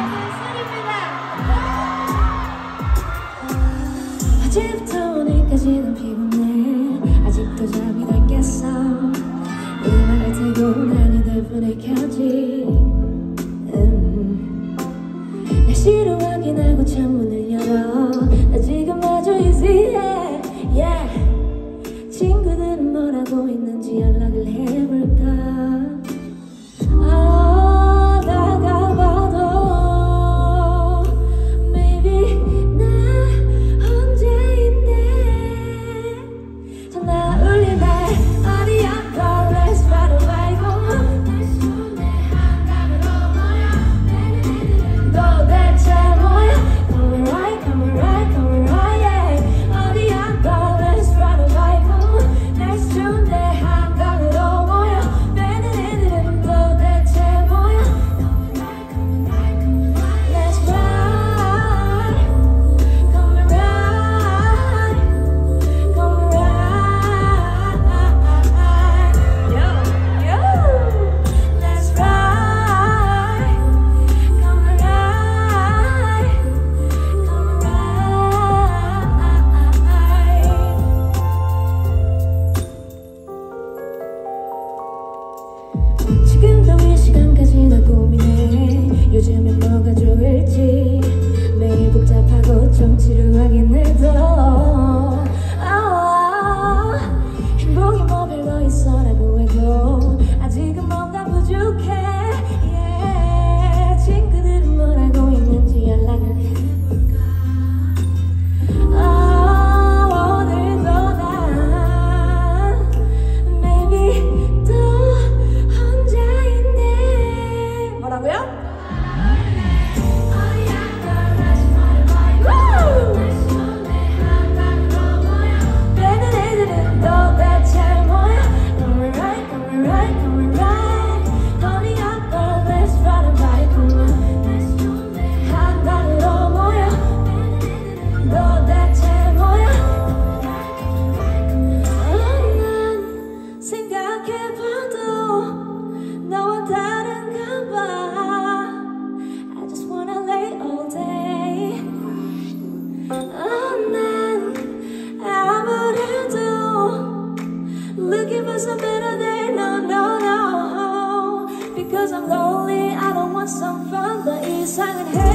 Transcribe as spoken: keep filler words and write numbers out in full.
어제부터 오늘까지는 피곤해. 아직도 잠이 덜 깼어. 음악을 틀고 난 휴대폰을 켜지. 음. 날씨를 확인하고 창문을 열어. 나 지금 아주 easy해. yeah. 친구들은 뭘 하고 있는지 연락을 해볼까. 지금도 이 시간까지 나 고민해. 요즘엔 뭐가 좋을지 매일 복잡하고 좀 지루하긴 해도 아, 행복이 뭐 별거 있어라고 해도 아직은 뭔가 부족해. yeah. 친구들은 뭘 하고 있는지 연락을 해볼까. 아, 오늘도 난 maybe 뭐라고요? 빼는 애들은 도대체 뭐야? Come right, come right, come right. Call me up, girl, let's ride a bike. 한강으로 모여. 도대체 뭐야? 난 생각해봐도 너와 다른가 봐. Looking for some better day, no, no, no. Because I'm lonely, I don't want some fun. 더 이상은 해.